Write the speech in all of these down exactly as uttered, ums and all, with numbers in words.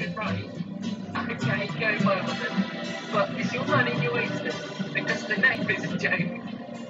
right. Okay, go well then. But is your money your Easter? Because the name is a joke.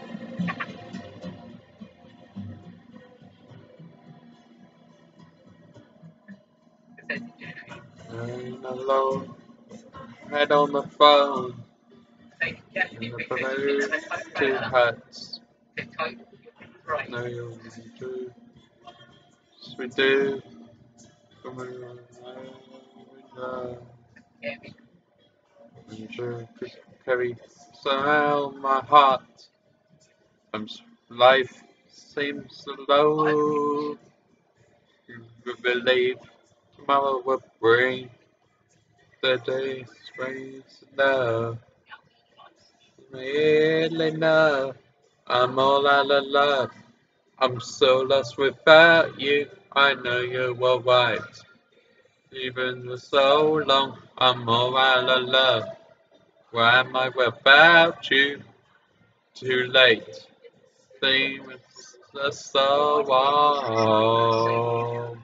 I'm alone, head on the phone, They in definitely the because blue it's a two type hats. to type right. No, you do, yes, we do. Come on, window. Yeah, I'm sure could carry surround my heart. I'm life seems slow. You believe tomorrow will bring the day sprays love. Really know I'm all out of love. I'm so lost without you. I know you were right. Even for so long, I'm all out of love. Where am I without you? Too late. Seems so long.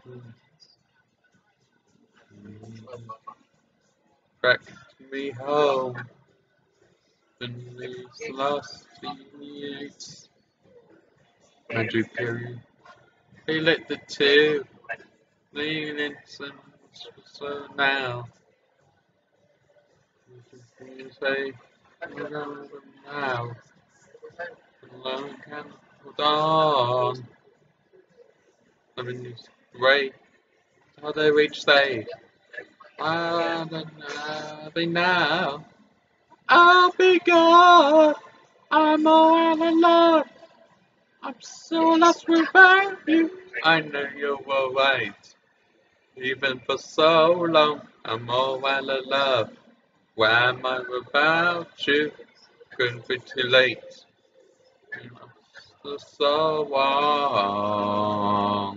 Back me home in these last years. Andrew Perry. He lit the two. Leaning so now. You say, now. Alone can hold on. I mean, it's great. How they reach say, I don't know, be now. I'll be gone. I'm all out of love. I'm so lost without you. I know you were right. Even for so long, I'm all out of love. Where am I without you? Couldn't be too late. For so long.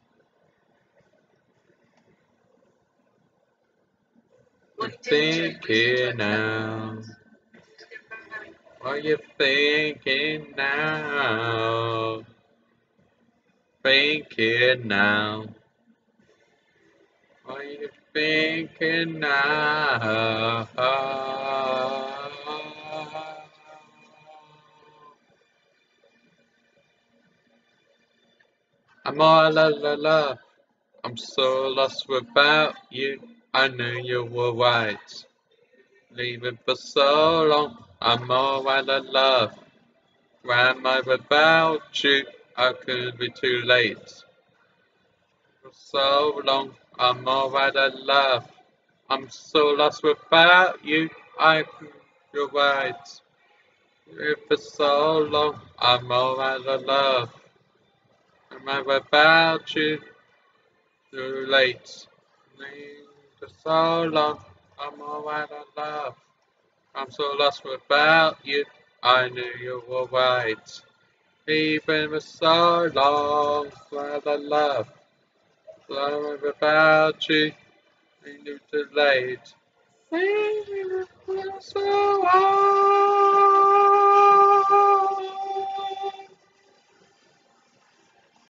I'm thinking now. What are you thinking now? Thinking now. What are you thinking now? I'm all la la la. I'm so lost without you. I knew you were right. Leaving for so long. I'm all out of love. Where am I without you? I could be too late. For so long, I'm all out of love. I'm so lost without you. I you're right. For so long, I'm all out of love. Am I without you? Too late. For so long, I'm all out of love. I'm so lost without you. I knew you were right. Even for so long, for the love. Love without you, I knew too late. Even for so long.